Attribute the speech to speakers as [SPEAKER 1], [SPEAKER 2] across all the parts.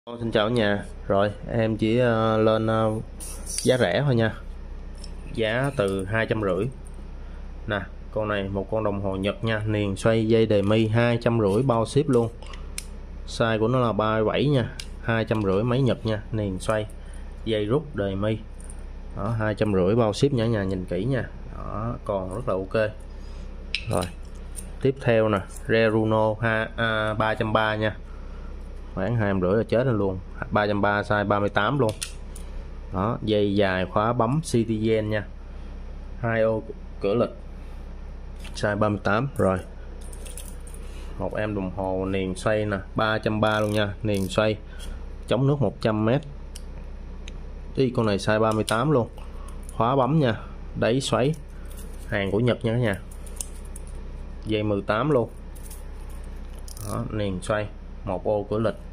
[SPEAKER 1] Xin chào cả nhà. Rồi em chỉ lên giá rẻ thôi nha. Giá từ 250 nè. Con này một con đồng hồ Nhật nha, niền xoay dây đề mi 250 bao ship luôn. Size của nó là 37 nha, 250 máy Nhật nha, niền xoay dây rút đề mi. Đó, 250 bao ship nha nhà, nhìn kỹ nha. Đó, còn rất là ok. Rồi tiếp theo nè, Reruno 330 nha, khoảng 250 là chết luôn. 330 size 38 luôn. Đó, dây dài khóa bấm Citizen nha, 2 ô cửa lịch, size 38. Rồi một em đồng hồ niền xoay nè, 330 luôn nha, niền xoay chống nước 100m. Đi con này size 38 luôn, khóa bấm nha, đáy xoáy, hàng của Nhật nha cả nhà, dây 18 luôn. Đó, niền xoay 1 ô cửa lịch.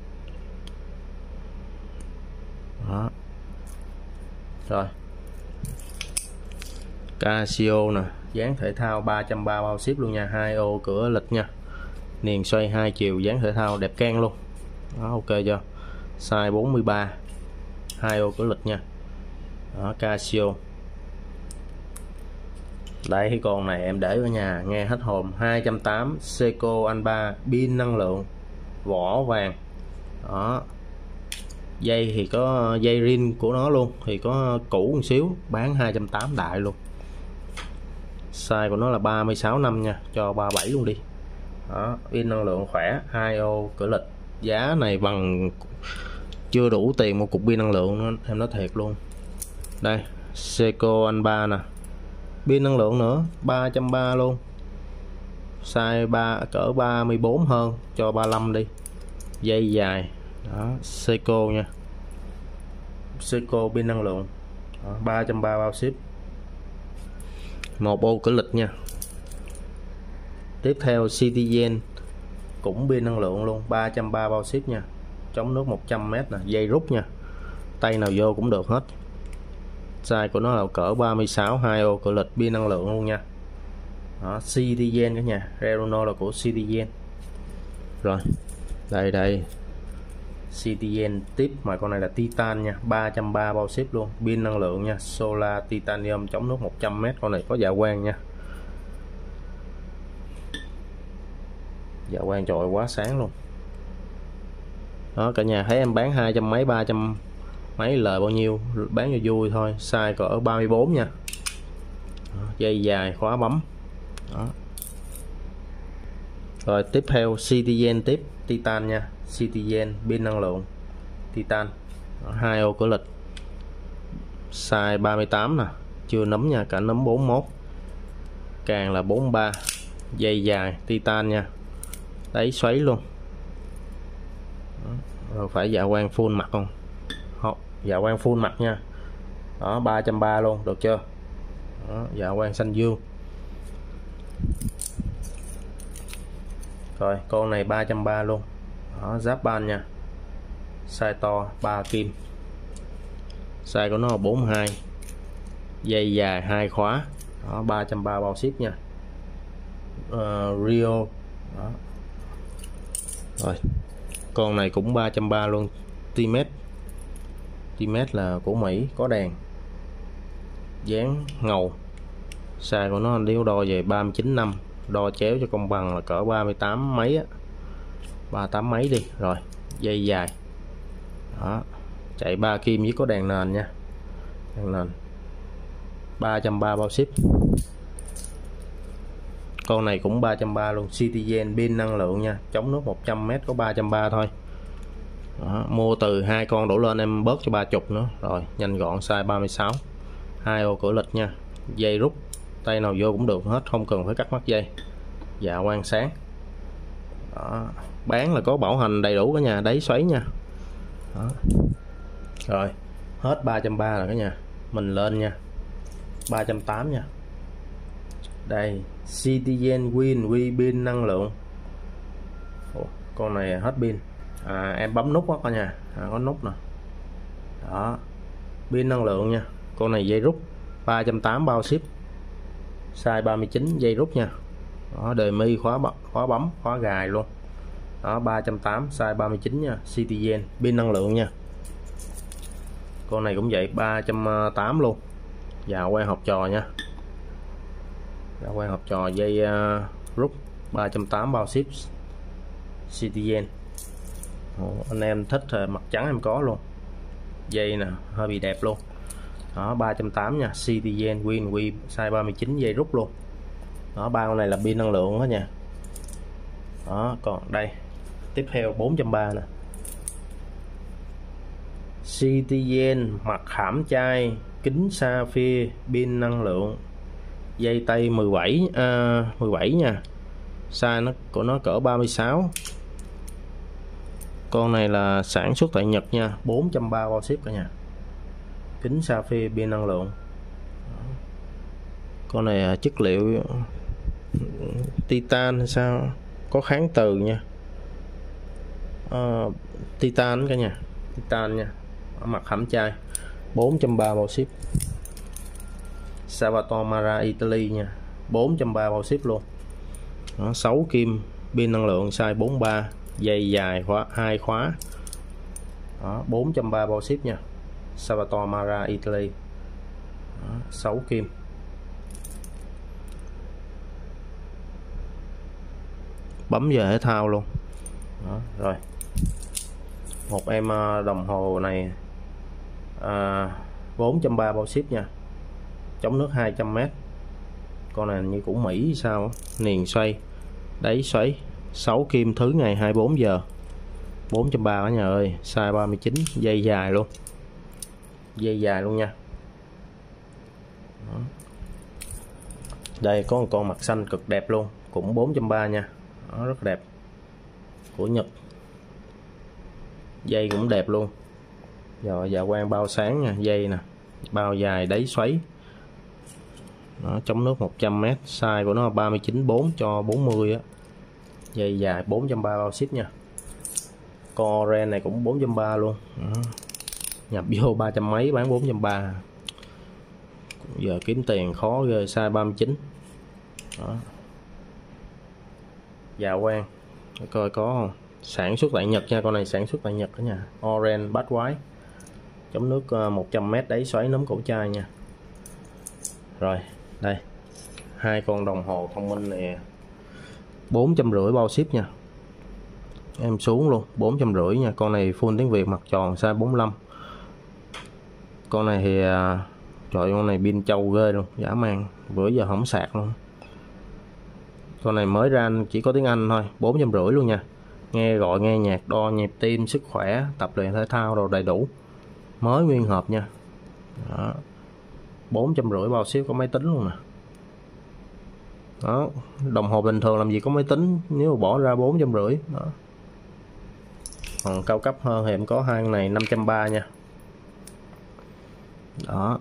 [SPEAKER 1] Đó. Rồi Casio nè, dáng thể thao 330 bao ship luôn nha, 2 ô cửa lịch nha, niền xoay 2 chiều, dáng thể thao đẹp can luôn. Đó, ok chưa? Size 43, 2 ô cửa lịch nha. Đó, Casio. Đây con này em để ở nhà nghe hết hồn, 280 Seiko Alba, pin năng lượng, vỏ vàng. Đó, dây thì có dây rin của nó luôn, thì có cũ một xíu, bán 280 đại luôn. Size của nó là 36 năm nha, cho 37 luôn đi. Đó, pin năng lượng khỏe, 2 ô cửa lịch. Giá này bằng chưa đủ tiền một cục pin năng lượng nữa, em nói thiệt luôn. Đây Seiko Alba nè, pin năng lượng nữa, 330 luôn, size cỡ 34 hơn, cho 35 đi. Dây dài. Đó, Seiko nha, Seiko pin năng lượng. Đó, 330 bao ship, 1 ô cửa lịch nha. Tiếp theo Citizen, cũng pin năng lượng luôn, 330 bao ship nha, chống nước 100m nè, dây rút nha, tay nào vô cũng được hết. Size của nó là cỡ 36, 2 ô cửa lịch, pin năng lượng luôn nha. Đó, Citizen cả nhà, Reruno là của Citizen. Rồi đây Citizen tiếp, mà con này là Titan nha, 330 bao ship luôn, pin năng lượng nha, Solar Titanium, chống nước 100m. Con này có dạ quang nha, dạ quang trời quá sáng luôn. Đó cả nhà thấy em bán 200 mấy 300 mấy lời bao nhiêu, bán cho vui thôi. Size cỡ 34 nha. Đó, dây dài khóa bấm. Đó. Rồi tiếp theo Citizen tiếp, Titan nha, Citizen pin năng lượng Titan. Đó, 2 ô cửa lịch, size 38 nè, chưa nấm nha, cả nấm 41, càng là 43. Dây dài Titan nha, đáy xoáy luôn. Đó. Rồi phải dạ quang full mặt không? Không, dạ quang full mặt nha. Đó, 330 luôn, được chưa? Đó, dạ quang xanh dương. Rồi con này 330 luôn. Đó, giáp ban nha, size to, 3 kim, size của nó là 42, dây dài 2 khóa. Đó, 330 bao ship nha. Rio. Đó. Rồi con này cũng 330 luôn, Timet là của Mỹ, có đèn, dáng ngầu. Size của nó nếu đo về 39 năm, đo chéo cho công bằng là cỡ 38 mấy á, 38 mấy đi. Rồi dây dài. Đó, chạy 3 kim với có đèn nền nha, đèn nền, 330 bao ship. Con này cũng 330 luôn, Citizen pin năng lượng nha, chống nước 100m, có 330 thôi. Đó, mua từ 2 con đổ lên em bớt cho 30 nữa. Rồi nhanh gọn, size 36, 2 ô cửa lịch nha, dây rút, tay nào vô cũng được hết, không cần phải cắt mắt dây, dạ quang sáng. Đó, bán là có bảo hành đầy đủ cả nhà, đáy xoáy nha. Đó. Rồi hết 330 rồi cả nhà, mình lên nha, 380 nha. Đây Citizen Win pin năng lượng. Ủa, con này hết pin. Em bấm nút đó cả nhà, có nút nè. Đó, pin năng lượng nha. Con này dây rút, 380 bao ship, size 39, dây rút nha. Đó, đề mi khóa bấm, khóa gài luôn. đó 380, size 39 nha, Citizen, pin năng lượng nha. Con này cũng vậy 380 luôn. Và quan học trò nha, và quan học trò dây rút 380 bao ship Citizen. Anh em thích mặt trắng em có luôn, dây nè hơi bị đẹp luôn. Đó 380 nha, Citizen Win size 39, dây rút luôn. Đó ba con này là pin năng lượng đó nha. Đó còn đây tiếp theo 430 nè, Citizen mặt khảm chai, kính sapphire, pin năng lượng, dây tay 17 nha, size của nó cỡ 36. Con này là sản xuất tại Nhật nha, 430 bao ship cả nhà, kính sapphire, pin năng lượng. Con này chất liệu titan hay sao, có kháng từ nha, titan cả nhà, titan nha. Ở mặt khảm chai 430 bao ship, Salvatore Mara Italy nha, 430 bao ship luôn. Đó, 6 kim, pin năng lượng size 43, dây dài khóa 2 khóa. Đó, 430 bao ship nha, Salvatore Mara Italy. Đó, 6 kim. Bấm giờ thể thao luôn. Đó, rồi một em đồng hồ này 430 bao ship nha, chống nước 200m. Con này như củ Mỹ sao, niền xoay, đáy xoáy, 6 kim, thứ ngày 24 giờ, 430 cả nhà ơi, size 39, dây dài luôn, dây dài luôn nha. Đó. Đây có một con mặt xanh cực đẹp luôn, cũng 430 nha. Đó, rất đẹp, của Nhật, dây cũng đẹp luôn. Rồi dạ quang bao sáng nha, dây nè, bao dài, đáy xoáy. Đó, chống nước 100m, size của nó là 39,4 cho 40 á, dây dài 430 bao ship nha. Con ren này cũng 430 luôn. Đó. Nhập vô 300 mấy bán 430. Giờ kiếm tiền khó ghê, size 39. Đó. Dạ quang, để coi có không. Sản xuất tại Nhật nha, con này sản xuất tại Nhật đó nha. Orange bát quái, chống nước 100m, đáy xoáy, nấm cổ chai nha. Rồi đây hai con đồng hồ thông minh này 450 bao ship nha, em xuống luôn 450 nha. Con này full tiếng Việt, mặt tròn, size 45. Con này thì trời, con này pin trâu ghê luôn, dã man, bữa giờ không sạc luôn. Con này mới ra chỉ có tiếng Anh thôi, 450 luôn nha. Nghe gọi, nghe nhạc, đo nhịp tim, sức khỏe, tập luyện thể thao đồ đầy đủ, mới nguyên hộp nha. Đó. 450 bao ship, có máy tính luôn nè. Đó, đồng hồ bình thường làm gì có máy tính, nếu mà bỏ ra 450. Đó. Còn cao cấp hơn thì em có hai con này 530 nha. Đó.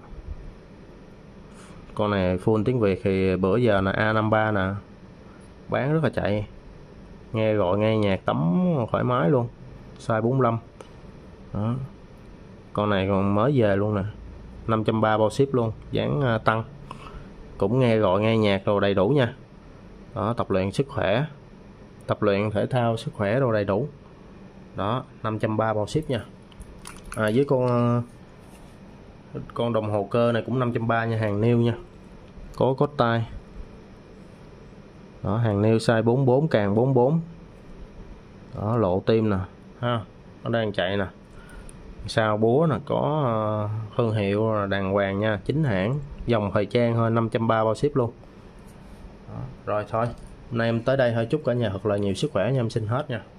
[SPEAKER 1] Con này full tiếng Việt thì bữa giờ là A53 nè, bán rất là chạy, nghe gọi, nghe nhạc, tắm thoải mái luôn, size 45. Đó. Con này còn mới về luôn nè, 530 bao ship luôn, dáng tăng, cũng nghe gọi, nghe nhạc đồ đầy đủ nha. Đó, tập luyện sức khỏe, tập luyện thể thao, sức khỏe đồ đầy đủ. Đó, 530 bao ship nha. Với con đồng hồ cơ này cũng 530 nha, hàng new nha, có tay. Đó, hàng new size 44, càng 44. Đó, lộ tim nè ha, nó đang chạy nè, sao búa nè, có thương hiệu đàng hoàng nha, chính hãng, dòng thời trang thôi, 530 bao ship luôn. Đó, rồi thôi, hôm nay em tới đây thôi, chúc cả nhà thật là nhiều sức khỏe nha, em xin hết nha.